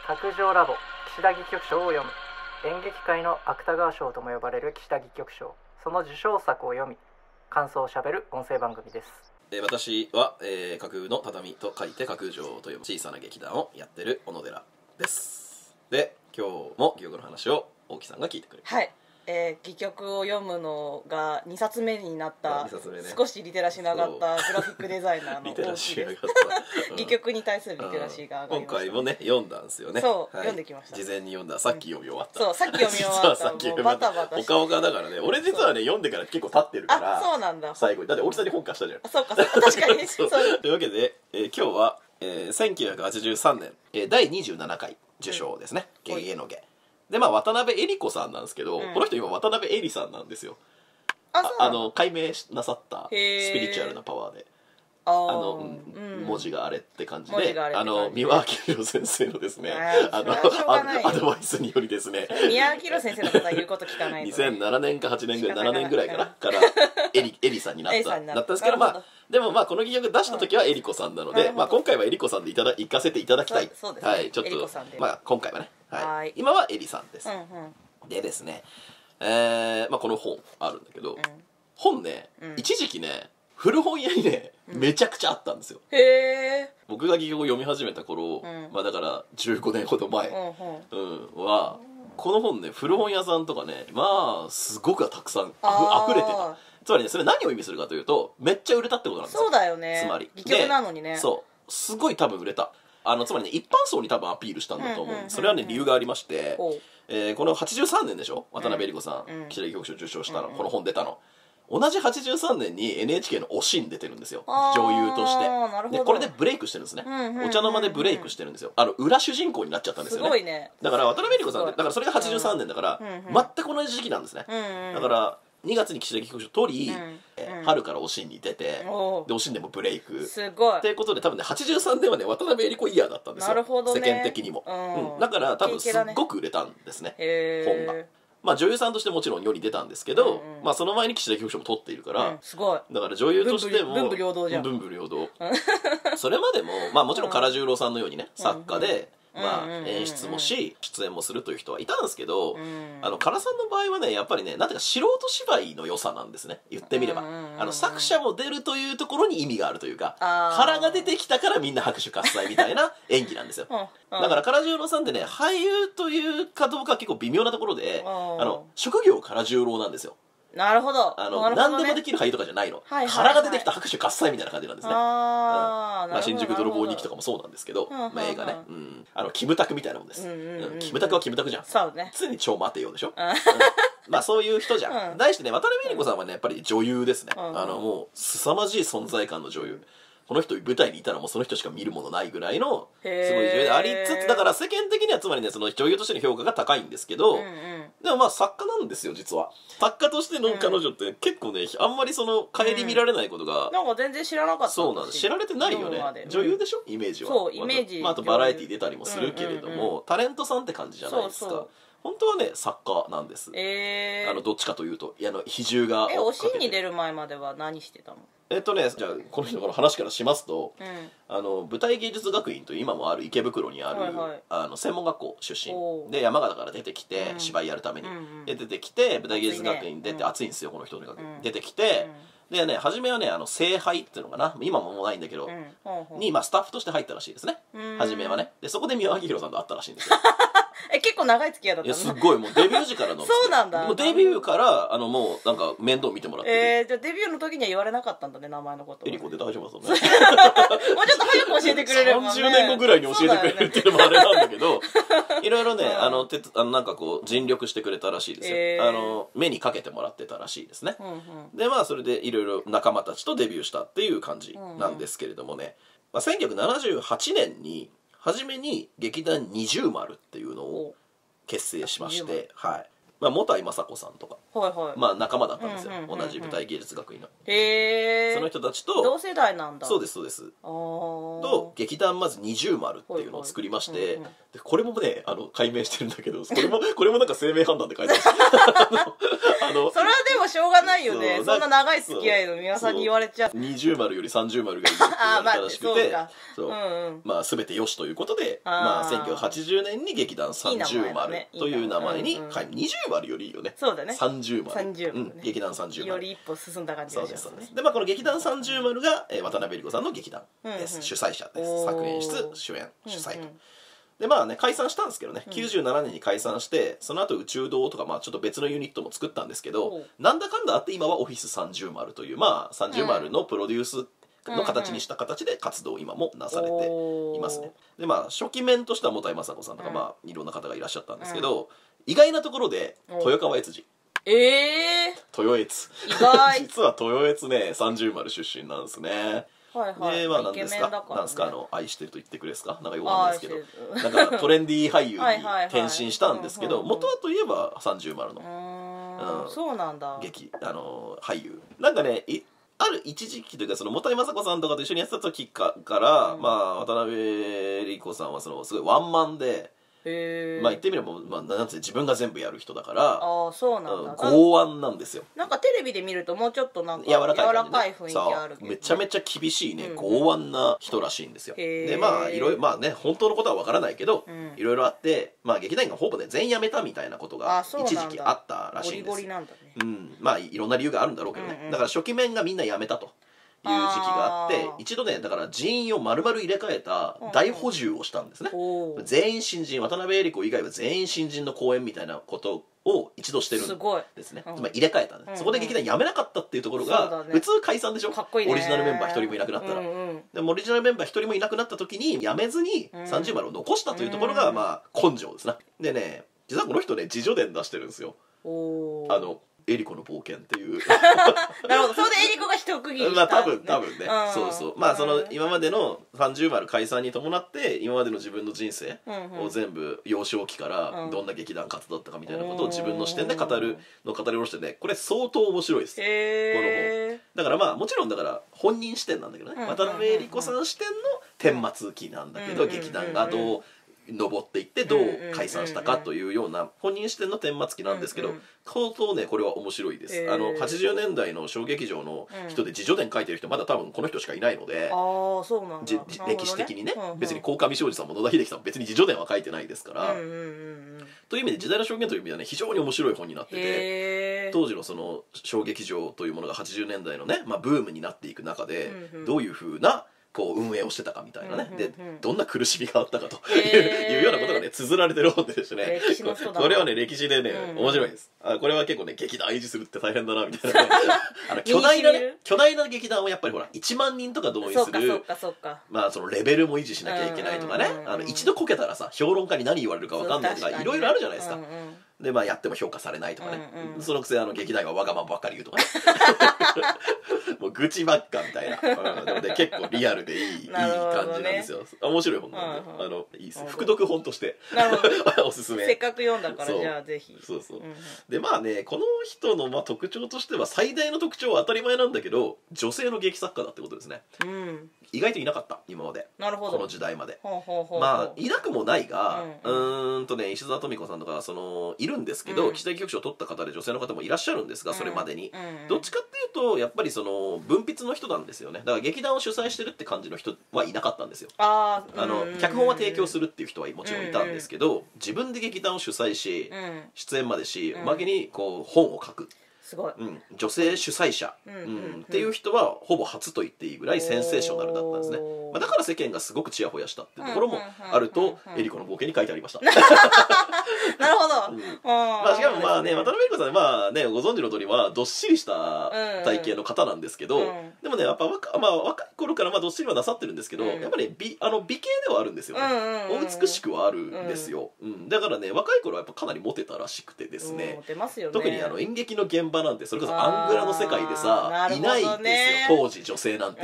卓上ラボ岸田戯曲賞を読む。演劇界の芥川賞とも呼ばれる岸田戯曲賞、その受賞作を読み感想をしゃべる音声番組です。 私は、架空の畳と書いて架空上という小さな劇団をやってる小野寺です。で、今日も戯曲の話を大木さんが聞いてくれる。 はい、戯曲を読むのが2冊目になった、 2冊目ね、 少しリテラシーの上がったグラフィックデザイナーのリテラシーが上がった、 戯曲に対するリテラシーが上がりました、 今回もね読んだんですよね。 そう、 はい、 読んできました。 事前に読んだ、さっき読み終わった、 そう、さっき読み終わったもうバタバタして、 ほかほかだからね。俺実はね読んでから結構経ってるから。 あ、そうなんだ。 最後にだって大木さんに本貸したじゃん。 あ、そうかそうか、確かにそうというわけで、今日は、1983年、第27回受賞ですね、ゲゲのゲで、まあ渡辺恵里子さんなんですけど、この人今渡辺恵里さんなんですよ。解明なさったスピリチュアルなパワーで、文字があれって感じで、三輪明宏先生のですね、アドバイスによりですね、 三輪明宏先生のことは言うこと聞かないので、 2007年か8年ぐらい、7年ぐらいからエリさんになったんですけど、まあでもまあこの戯曲出した時は恵里子さんなので、まあ今回は恵里子さんで行かせていただきたい。はい、ちょっとまあ今回はね、今は恵里さんです。でですね、まあこの本あるんだけど、本ね、一時期ね古本屋にねめちゃくちゃあったんですよ。 へえ。 僕が戯曲を読み始めた頃、まあだから15年ほど前はこの本ね、古本屋さんとかね、まあすごくたくさん溢れてた。つまりね、それ何を意味するかというと、めっちゃ売れたってことなんですよ。 そうだよね。 つまり戯曲なのにね。 そうすごい多分売れた。つまりね、一般層に多分アピールしたんだと思う。それはね理由がありまして、この83年でしょ、渡辺恵里子さん岸田戯曲賞受賞したの、この本出たの同じ83年に NHK のおしん出てるんですよ、女優として。でこれでブレイクしてるんですね。お茶の間でブレイクしてるんですよ。裏主人公になっちゃったんですよね。 すごいね。 だから渡辺恵里子さんって、だからそれが83年だから全く同じ時期なんですね。だから2月に岸田戯曲賞取り、春からおしんに出て、でおしんでもブレイク、 すごいっていうことで多分ね83年はね渡辺恵里子イヤーだったんですよ。 なるほどね、 世間的にも、だから多分すっごく売れたんですね、本が。まあ女優さんとしてもちろん世に出たんですけど、まあその前に岸田戯曲賞も取っているから、 すごい。 だから女優としても文武両道じゃん。 文武両道それまでもまあもちろん唐十郎さんのようにね、作家でまあ演出もし出演もするという人はいたんですけど、唐さんの場合はねやっぱりね、なんていうか素人芝居の良さなんですね、言ってみれば。作者も出るというところに意味があるというか、唐が出てきたからみんな拍手喝采みたいな演技なんですよ。だから唐十郎さんってね、俳優というかどうか結構微妙なところで、職業唐十郎なんですよ。 なるほど。 何でもできる俳優とかじゃないの。殻が出てきた拍手喝采みたいな感じなんですね。新宿泥棒日記とかもそうなんですけど、映画ね、キムタクみたいなもんです。キムタクはキムタクじゃん。常に超待てよでしょ。まあそういう人じゃん。題してね、渡辺恵里子さんはねやっぱり女優ですね。もう凄まじい存在感の女優。この人舞台にいたらもうその人しか見るものないぐらいのすごい女優でありつつ、だから世間的にはつまりね、その女優としての評価が高いんですけど、でもまあ作家なんですよ実は。作家としての彼女って結構ね、あんまりその顧みられないことが、 なんか全然知らなかった。 そうなんです、知られてないよね。女優でしょイメージは。 そうイメージ、 あとバラエティー出たりもするけれども、タレントさんって感じじゃないですか。本当はね作家なんです。どっちかというと比重がおしんに出る前までは何してたの？ じゃあこの人の話からしますと、舞台芸術学院という今もある池袋にある、専門学校出身で、山形から出てきて、芝居やるために、で出てきて舞台芸術学院出て、暑いんですよこの人とにかく、出てきて、でね初めはね聖杯っていうのかな、今ももうないんだけど、にスタッフとして入ったらしいですね、初めはね。でそこで三輪明宏さんと会ったらしいんですよ。 結構長い付き合いだったの？ いやすっごい、もうデビュー時からのそうなんだ。 もうデビューからもうなんか面倒見てもらってる。 じゃあデビューの時には言われなかったんだね、名前のこと。 エリコで大丈夫だもうちょっと早く教えてくれればね。 30年後ぐらいに教えてくれるっていうのもあれなんだけど、いろいろねなんかこう尽力してくれたらしいですよ。目にかけてもらってたらしいですね。でまあそれでいろいろ仲間たちとデビューしたっていう感じなんですけれどもね、1978年に初めに劇団二重丸っていうのを結成しまして、 本井雅子さんとか、仲間だったんですよ、同じ舞台芸術学院の。 へえ。 その人たちと同世代なんだ。 そうですそうです。と劇団まず二重丸っていうのを作りまして、でこれもね解明してるんだけど、これもなんか生命判断で書いてあるそれはでもしょうがないよね。そんな長い付き合いの皆さんに言われちゃう。 二重丸より三重丸がいいって言われたらしくて、まあ全てよしということで、まあ1980年に劇団三重丸という名前に二重丸よりいいよね。 そうだね。 三重丸。劇団三重丸。 より一歩進んだ感じがしますね。 でまあこの劇団三重丸が渡辺恵理子さんの劇団です。主催者です。作演出主演主催と。でまあね解散したんですけどね、97年に解散して、その後宇宙堂とかまあちょっと別のユニットも作ったんですけど、なんだかんだあって今はオフィス30丸というまあ30丸のプロデュースの形にした形で活動を今もなされていますね。でまあ初期面としては本井雅子さんとかまあいろんな方がいらっしゃったんですけど、意外なところで豊川悦司、豊悦実は豊悦ね30丸出身なんですね。でまあ何ですか、なんですか愛してると言ってくれですか、なんかよくわかんないですけど、なんかトレンディー俳優に転身したんですけど、元はといえば30丸のそうなんだ俳優なんかね、ある一時期というかその本井雅子さんとかと一緒にやってた時からまあ渡辺恵理子さんはそのすごいワンマンで。まあ言ってみれば、まあ、なんて自分が全部やる人だからそうなんだ、 剛腕なんですよ。 なんかテレビで見るともうちょっとなんか柔らかい雰囲気あるけど、 めちゃめちゃ厳しいね剛腕な人らしいんですよ。でまあいろいろまあね本当のことはわからないけどいろいろあって、まあ劇団員がほぼね全員辞めたみたいなことが一時期あったらしいんです。まあいろんな理由があるんだろうけどね、だから初期面がみんな辞めたという時期があって、一度ねだから人員を丸々入れ替えた大補充をしたんですね。全員新人、渡辺恵理子以外は全員新人の公演みたいなことを一度してるんですね。つまり入れ替えたんです。そこで劇団辞めなかったっていうところが普通解散でしょ、オリジナルメンバー一人もいなくなったら。でもオリジナルメンバー一人もいなくなった時に辞めずに30丸を残したというところがまあ根性ですね。でね実はこの人ね自叙伝出してるんですよ。エリコの冒険っていうなるほど、それでエリコが一区切りした、 まあ多分ね、そうそう、まあその今までの30丸解散に伴って今までの自分の人生を全部幼少期からどんな劇団活動だったかみたいなことを自分の視点で語り下ろしてね、これ相当面白いです、この本だから。まあもちろんだから本人視点なんだけどね、渡辺恵理子さん視点の顛末期なんだけど、劇団がどう登っていってどう解散したかというような本人視点の顛末期なんですけど、相当ねこれは面白いです。80年代の小劇場の人で自叙伝書いてる人まだ多分この人しかいないので、歴史的にね、別に鴻上尚史さんも野田秀樹さんも別に自叙伝は書いてないですから、という意味で時代の証言という意味ではね非常に面白い本になってて、当時のその小劇場というものが80年代のね、まあ、ブームになっていく中でどういうふうなこう運営をしてたかみたいなね、でどんな苦しみがあったかというようなことがね綴られてる本でですね、これはね歴史でね面白いです。これは結構ね劇団維持するって大変だなみたいな巨大な劇団をやっぱりほら1万人とか動員する、まあそのレベルも維持しなきゃいけないとかね、一度こけたらさ評論家に何言われるか分かんないとかいろいろあるじゃないですか。でまあやっても評価されないとかね、そのくせ劇団がわがままばっかり言うとかねもう愚痴ばっかみたいな、で結構リアルでいい感じなんですよ。面白い本なんでいいです。副読本としておすすめ。 せっかく読んだからじゃあぜひ。 そうそう。でまあねこの人のまあ特徴としては最大の特徴は当たり前なんだけど女性の劇作家だってことですね。意外といなかった今まで、この時代まで。まあいなくもないが、石澤富子さんとかいるんですけど、岸田劇局賞を取った方で女性の方もいらっしゃるんですが、それまでにどっちかっていうとやっぱり文筆の人なんですよね。だから劇団を主催してるって感じの人はいなかったんですよ。脚本は提供するっていう人はもちろんいたんですけど、自分で劇団を主催し出演までし、おまけにこう本を書く、 すごい、 女性主催者っていう人はほぼ初と言っていいぐらいセンセーショナルだったんですね。だから世間がすごくちやほやしたっていうところもあるとエリコの冒険に書いてありました。 なるほど。 まあしかもまあね渡辺恵理子さんまあねご存知の通りはどっしりした体型の方なんですけど、でもねやっぱ若い頃からまあどっしりはなさってるんですけど、やっぱり美形ではあるんですよね。お美しくはあるんですよ。だからね若い頃はやっぱかなりモテたらしくてですね、特に演劇の現場なんてそれこそアングラの世界でさいないんですよ当時女性なんて。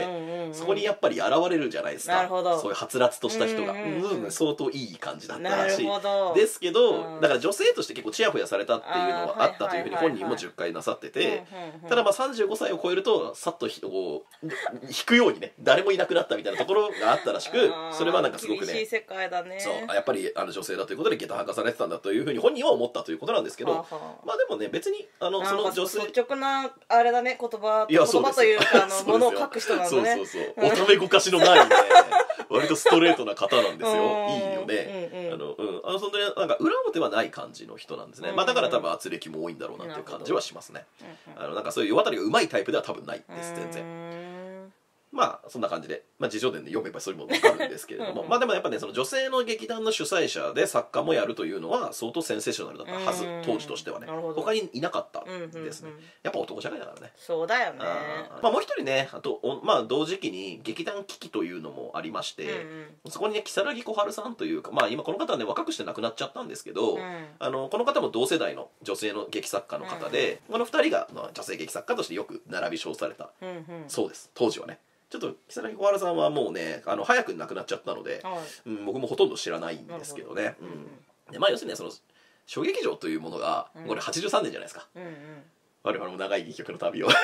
そこにやっぱり現れるじゃないですか。 なるほど。 そういうはつらつとした人が相当いい感じだったらしい。 なるほど。 ですけど、だから女性として結構チヤホヤされたっていうのはあったというふうに本人も10回なさってて、ただまあ35歳を超えるとさっとこう引くようにね、誰もいなくなったみたいなところがあったらしく、それはなんかすごくね、 厳しい世界だね。 そう、やっぱり女性だということで下駄履かされてたんだというふうに本人は思ったということなんですけど、まあでもね、別にその女性、 率直なあれだね、言葉というかものを書く人なんだね。 そうおためごかしのないね割とストレートな方なんですよ。いいよね。本当になんか裏表はない感じの人なんですね。まあだから多分圧力も多いんだろうなっていう感じはしますね。なんかそういう世渡りが上手いタイプでは多分ないです全然。まあそんな感じで、まあ自叙伝で読めばそれも分かるんですけれどもまあでもやっぱね、その女性の劇団の主催者で作家もやるというのは相当センセーショナルだったはず、当時としてはね。他にいなかったですね。やっぱ男社会だからね。 そうだよね。 まあもう一人ね、あとまあ同時期に劇団危機というのもありまして、そこにね如月小春さんというか、まあ今この方はね若くして亡くなっちゃったんですけど、この方も同世代の女性の劇作家の方で、この二人が女性劇作家としてよく並び称されたそうです、当時はね。ちょっと如月小春さんはもうね早く亡くなっちゃったので、僕もほとんど知らないんですけどね。でまあ要するにね、その小劇場というものがこれ83年じゃないですか。我々も長い戯曲の旅をね、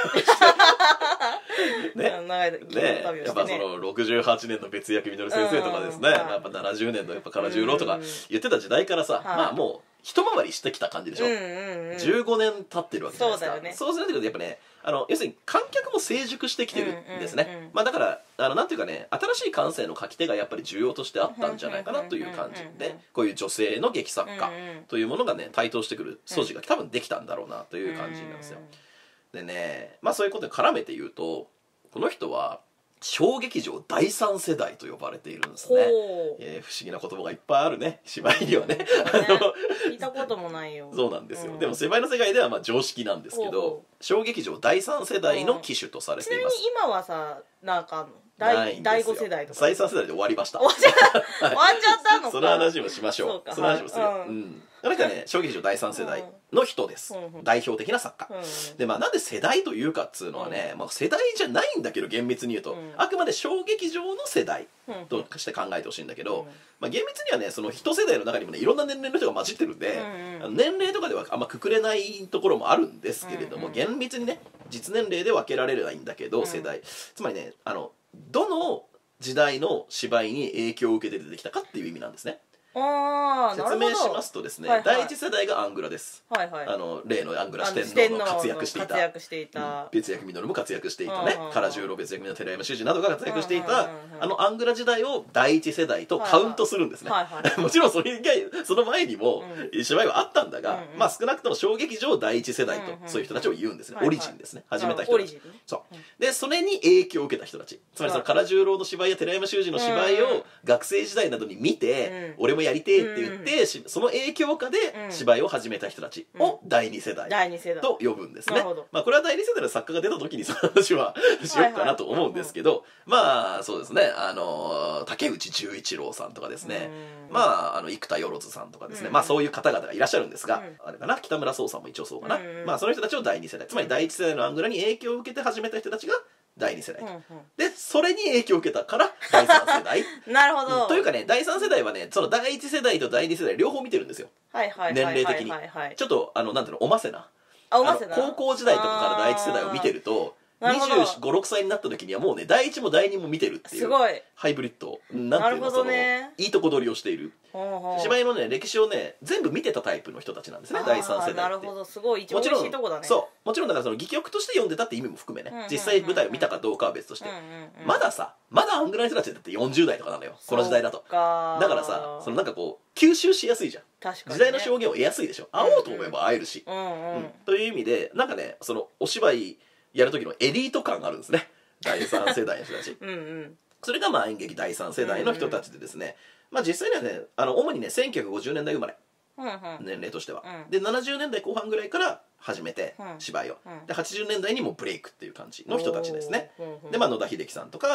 やっぱその68年の別役稔先生とかですね、やっぱ70年のやっぱ唐十郎とか言ってた時代からさ、まあもう一回りしてきた感じでしょ。15年経ってるわけじゃないですか。そうするとやっぱね、要するに観客も成熟してきてるんですね。まあだからなんていうかね、新しい感性の書き手がやっぱり重要としてあったんじゃないかなという感じで、こういう女性の劇作家というものがね台頭してくる素地が多分できたんだろうなという感じなんですよ。でね、まあそういうことに絡めて言うと、この人は小劇場第三世代と呼ばれているんですね。不思議な言葉がいっぱいあるね、芝居にはね。 聞いたこともないよ。 そうなんですよ。でも芝居の世界ではまあ常識なんですけど、小劇場第三世代の機種とされています。 ちなみに今はさ、なんか第5世代とか。 第3世代で終わりました。 終わっちゃったのか。 その話もしましょう。その話もする。なんかね、小劇場第3世代の人です。代表的な作家。で、まあなんで世代というかっつうのはね、まあ世代じゃないんだけど厳密に言うと、あくまで小劇場の世代として考えてほしいんだけど、まあ厳密にはね、その一世代の中にもね、いろんな年齢の人が混じってるんで、年齢とかではあんまくくれないところもあるんですけれども、厳密にね、実年齢で分けられないんだけど、世代。つまりね、どの時代の芝居に影響を受けて出てきたかっていう意味なんですね。説明しますとですね、第一世代がアングラです。例のアングラ四天王の活躍していた別役稔も活躍していたね、唐十郎別役の寺山修司などが活躍していたアングラ時代を第一世代とカウントするんですね。もちろんその前にも芝居はあったんだが、まあ少なくとも小劇場第一世代とそういう人たちを言うんですね。オリジンですね、始めた人たち。でそれに影響を受けた人たち、つまりその唐十郎の芝居や寺山修司の芝居を学生時代などに見て、俺もやりてえって言って、その影響下で芝居を始めた人たちを第二世代と呼ぶんですね。まあこれは第二世代の作家が出た時にその話はしようかなと思うんですけど、まあそうですね、竹内十一郎さんとかですね、まあ生田万さんとかですね、まあそういう方々がいらっしゃるんですが、あれかな、北村壮さんも一応そうかな、まあその人たちを第二世代、つまり第一世代のアングラに影響を受けて始めた人たちが第2世代で、それに影響を受けたから第3世代なるほど。 というかね、第3世代はね、その第1世代と第2世代両方見てるんですよ。年齢的にちょっとなんていうの、おませな高校時代とかから第1世代を見てると、25、6歳になった時にはもうね、第1も第2も見てるっていうハイブリッド、なんていうの、そのいいとこ取りをしている芝居のね、歴史をね全部見てたタイプの人たちなんですね、第3世代って。 なるほど、すごい一番美味しいとこだね。 もちろんだからその戯曲として読んでたって意味も含めね、実際舞台を見たかどうかは別として、まだアングラの人たちだって40代とかなのよ、この時代だと。だからさ、そのなんかこう吸収しやすいじゃん。時代の証言を得やすいでしょ。会おうと思えば会えるし、という意味でなんかね、そのお芝居やる時のエリート感があるんですね、第3世代の人たち。それがまあ演劇第3世代の人たちでですね、まあ実際にはね、主にね1950年代生まれ、年齢としては。で70年代後半ぐらいから始めて芝居を、で80年代にもブレイクっていう感じの人たちですね。でまあ野田秀樹さんとか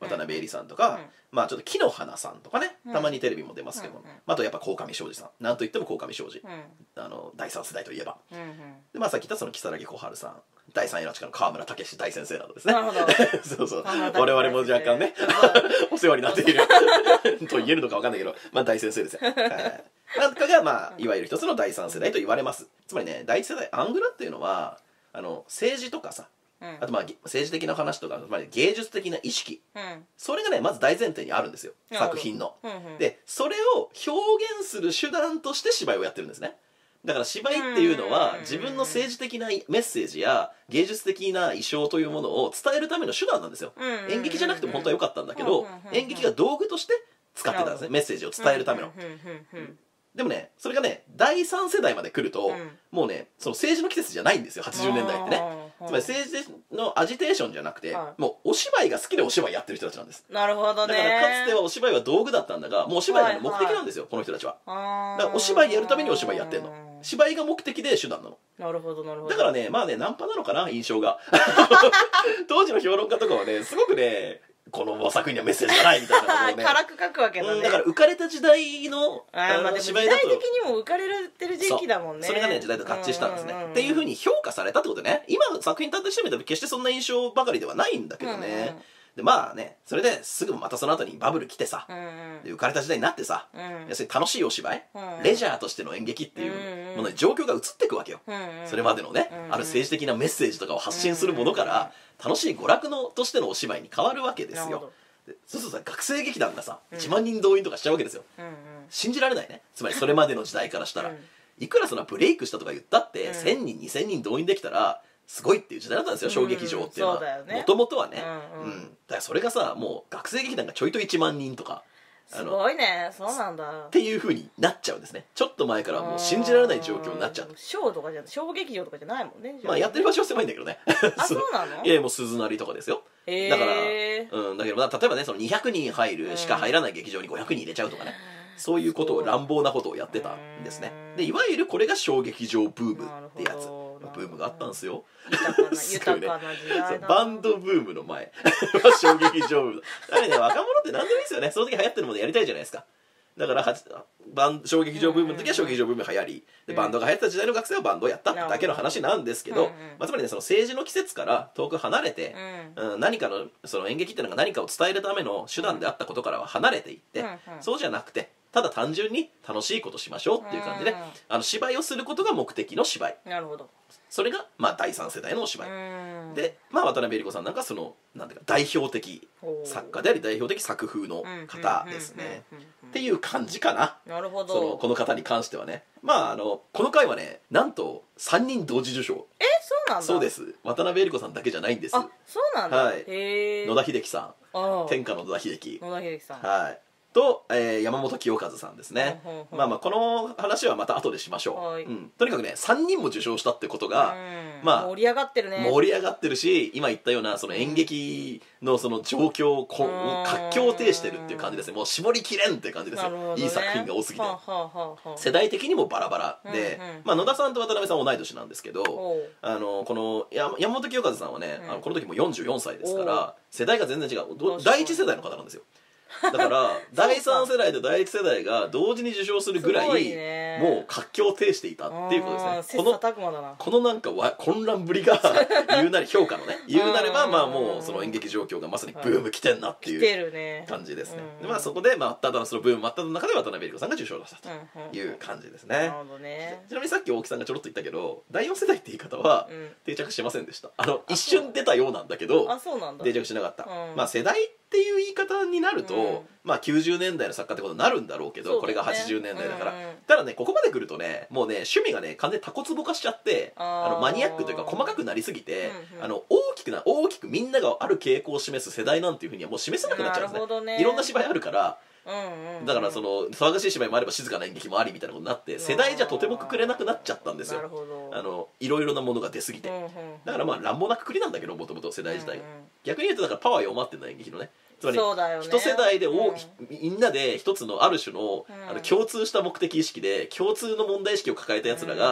渡辺恵里さんとか、まあちょっと木の花さんとかね、たまにテレビも出ますけど、あとやっぱ鴻上尚史さん、なんといっても鴻上尚史、第3世代といえば、でまあさっき言ったその如月小春さん、第3位の力の川村武史大先生などですね。なるほど。そうそう。我々も若干ね、お世話になっていると言えるのかわかんないけど、まあ大先生ですよ。なんかがまあいわゆる一つの第3世代と言われます。つまりね、第一世代アングラっていうのは政治とかさ、あとまあ政治的な話とか、つまり芸術的な意識、それがねまず大前提にあるんですよ、作品の。でそれを表現する手段として芝居をやってるんですね。だから芝居っていうのは自分の政治的なメッセージや芸術的な意匠というものを伝えるための手段なんですよ。演劇じゃなくても本当は良かったんだけど、演劇が道具として使ってたんですね、メッセージを伝えるための。でもね、それがね第3世代まで来ると、もうねその政治の季節じゃないんですよ、80年代ってね。つまり政治のアジテーションじゃなくて、もうお芝居が好きでお芝居やってる人たちなんです。 なるほどね。 だからかつてはお芝居は道具だったんだが、もうお芝居が目的なんですよ、この人たちは。だからお芝居やるためにお芝居やってんの。芝居が目的で手段なの。 なるほどなるほど。 だからね、まあね、ナンパなのかな、印象が。当時の評論家とかはね、すごくね、この作品にはメッセージがないみたいなことをね辛く書くわけだね。 だから浮かれた時代の芝居だと時代的にも浮かれてる時期だもんね。 それがね時代と合致したんですね、っていうふうに評価されたってことでね、今の作品単体してみたら決してそんな印象ばかりではないんだけどね、でまあね、それですぐまたその後にバブル来てさ、で浮かれた時代になってさ、要するに楽しいお芝居、レジャーとしての演劇っていうものに状況が移っていくわけよ。それまでのね、ある政治的なメッセージとかを発信するものから楽しい娯楽のとしてのお芝居に変わるわけですよ。そうするとさ、学生劇団がさ1万人動員とかしちゃうわけですよ。信じられないね。つまりそれまでの時代からしたら、いくらそのブレイクしたとか言ったって1000人2000人動員できたらすごいっていう時代だったんですよ、小劇場っていうのは。もともとはね。だからそれがさ、もう学生劇団がちょいと1万人とか、 すごいね。そうなんだっていう風になっちゃうんですね。ちょっっと前からもう信じられない状況になっちゃう。 ショーとかじゃ小劇場とかじゃないもんね。 まあやってる場所は狭いんだけどね。 あ、そうなの？ いやもう鈴なりとかですよ。だから、だけど例えばね、その200人入るしか入らない劇場に500人入れちゃうとかね、そういうことを乱暴なことをやってたんですね。でいわゆるこれが小劇場ブームってやつ、ブームがあったんですよ。 豊かな時代だ。 バンドブームの前小劇場ブームだからね、若者って何でもいいですよね。その時流行ってるものやりたいじゃないですか。だから小劇場ブームの時は小劇場ブーム流行りで、バンドが流行った時代の学生はバンドをやっただけの話なんですけど、つまりね、その政治の季節から遠く離れて、何かのその演劇っていうのが何かを伝えるための手段であったことからは離れていって、そうじゃなくてただ単純に楽しいことしましょうっていう感じで、芝居をすることが目的の芝居。 なるほど。 それがまあ第3世代のお芝居で、まあ渡辺恵里子さんなんかそのなんていうか代表的作家であり代表的作風の方ですねっていう感じかな。 なるほど。 この方に関してはね、まあこの回はね、なんと3人同時受賞。 そうなんだ。 そうです。渡辺恵里子さんだけじゃないんです。 あ、そうなんだ。 はい。野田秀樹さん、天下の野田秀樹、 さん、 はいと、山本清和さんですね。まあまあこの話はまた後でしましょう。とにかくね、3人も受賞したってことが、まあ盛り上がってるね。 盛り上がってるし、今言ったようなその演劇のその状況を活況を呈してるっていう感じですね。もう絞りきれんっていう感じですよ。いい作品が多すぎて。世代的にもバラバラで、まあ野田さんと渡辺さんは同い年なんですけど、この山本清和さんはね、この時も44歳ですから、世代が全然違う。第一世代の方なんですよ。だから第3世代と第1世代が同時に受賞するぐらいもう活況を呈していたっていうことですね。このなんか混乱ぶりが言うなり評価のね、言うなればまあもうその演劇状況がまさにブーム来てんなっていう感じですね。でまあそこでただそのブーム真っただ中で渡辺恵里子さんが受賞したという感じですね。ちなみにさっき大木さんがちょろっと言ったけど、第4世代って言い方は定着しませんでした。一瞬出たようなんだけど定着しなかった。まあ世代っていう言い方になると、まあ90年代の作家ってことになるんだろうけど、これが80年代だから。ただね、ここまで来るとね、もうね趣味がね完全にタコツボ化しちゃって、マニアックというか細かくなりすぎて、大きくみんながある傾向を示す世代なんていうふうにはもう示せなくなっちゃうんですね。いろんな芝居あるから。だからその騒がしい芝居もあれば静かな演劇もありみたいなことになって、世代じゃとてもくくれなくなっちゃったんですよ。いろいろなものが出過ぎて。だからまあ乱暴なくくりなんだけど、もともと世代自体が逆に言うとだからパワー弱まってんだ演劇のね。つまり一世代でみんなで一つのある種の共通した目的意識で共通の問題意識を抱えたやつらが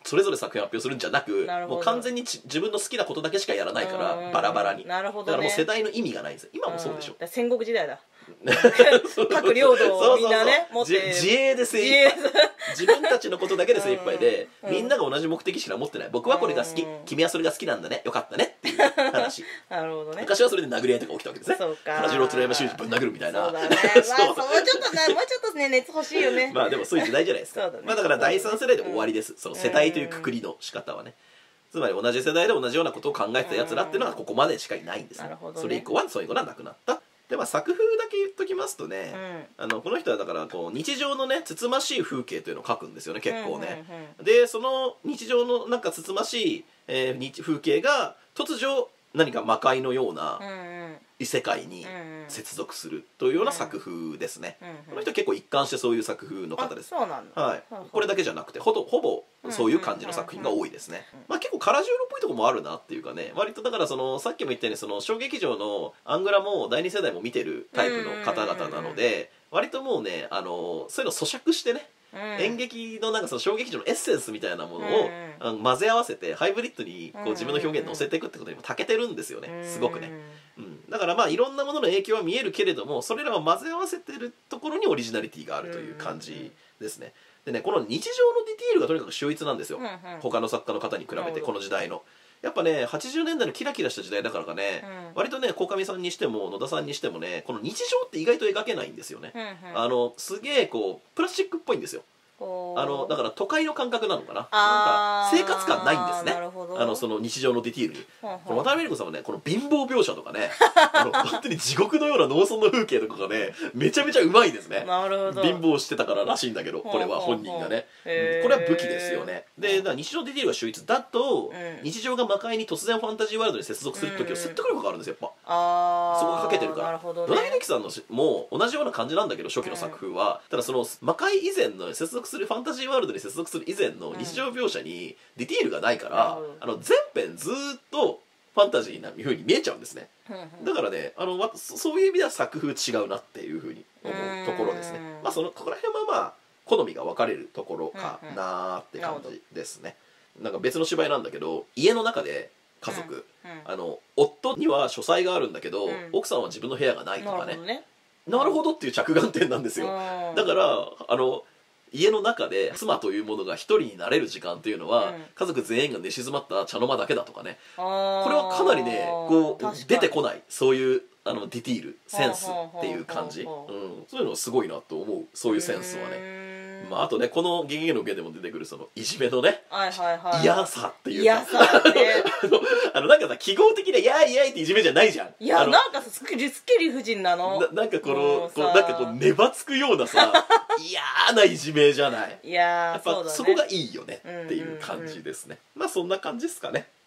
それぞれ作品発表するんじゃなく、もう完全に自分の好きなことだけしかやらないからバラバラに。だからもう世代の意味がないんですよ。今もそうでしょ。 戦国時代だ。各領土をみんなね持って自衛で精一杯、自分たちのことだけで精一杯で、みんなが同じ目的しか持ってない。僕はこれが好き、君はそれが好きなんだね、よかったねっていう話。 なるほどね。 昔はそれで殴り合いとか起きたわけですね。原次郎鶴山修司ぶん殴るみたいな。 そうだね。まあもうちょっとね熱欲しいよね。 まあでもそういう時代じゃないですか。まあだから第3世代で終わりです。その世代というくくりの仕方はね。つまり同じ世代で同じようなことを考えてたやつらっていうのはここまでしかいないんですね。それ以降はそういうのがなくなった。でまあ、作風だけ言っときますとね、この人はだからこう日常のねつつましい風景というのを描くんですよね、結構ね。でその日常のなんかつつましい、風景が突如何か魔界のような異世界に接続するというような作風ですね。この人は結構一貫してそういう作風の方です。 そうなんだ。 はい、これだけじゃなくてほぼそういう感じの作品が多いですね。まあ結構カラジューロっぽいところもあるなっていうかね、割とだからそのさっきも言ったようにその小劇場のアングラも第二世代も見てるタイプの方々なので、割ともうねそういうの咀嚼してね、演劇のなんかその小劇場のエッセンスみたいなものを混ぜ合わせてハイブリッドにこう自分の表現乗せていくってことにも長けてるんですよね、すごくね。だからまあいろんなものの影響は見えるけれども、それらを混ぜ合わせてるところにオリジナリティがあるという感じですね。でね、この日常のディティールがとにかく秀逸なんですよ、他の作家の方に比べて。この時代のやっぱね80年代のキラキラした時代だからかね、割とね鴻上さんにしても野田さんにしてもねこの日常って意外と描けないんですよね。すげえこうプラスチックっぽいんですよ。だから都会の感覚なのかな、なんか生活感ないんですね、その日常のディティールに。この渡辺恵理子さんはねこの貧乏描写とかね本当に地獄のような農村の風景とかがねめちゃめちゃうまいですね。 なるほど。 貧乏してたかららしいんだけど、これは本人がね、これは武器ですよね。でだから日常ディティールが秀逸だと、日常が魔界に突然ファンタジーワールドに接続する時は説得力があるんですよ、やっぱ。そこがかけてるから。野田秀樹さんのも同じような感じなんだけど初期の作風は、ただその魔界以前の接続するファンタジーワールドに接続する以前の日常描写にディティールがないから、全編ずっとファンタジーな風に見えちゃうんですね。だからねそういう意味では作風違うなっていう風に思うところですね。まあここら辺はまあ好みが分かれるところかなーって感じですね。なんか別の芝居なんだけど、家の中で家族、夫には書斎があるんだけど、奥さんは自分の部屋がないとかね。なるほどっていう着眼点なんですよ。だから家の中で妻というものが一人になれる時間っていうのは、家族全員が寝静まった茶の間だけだとかね。これはかなりねこう出てこない、そういうディティールセンスっていう感じ、そういうのすごいなと思う、そういうセンスはね。あとねこの「ゲゲゲのゲ」でも出てくるそのいじめのね嫌さっていうかなんかさ記号的な「やいやい」っていじめじゃないじゃん。 いやなんかスケリ夫人なのなんかなんかこうねばつくようなさ嫌ないじめじゃない。やっぱそこがいいよねっていう感じですね。まあそんな感じですかね。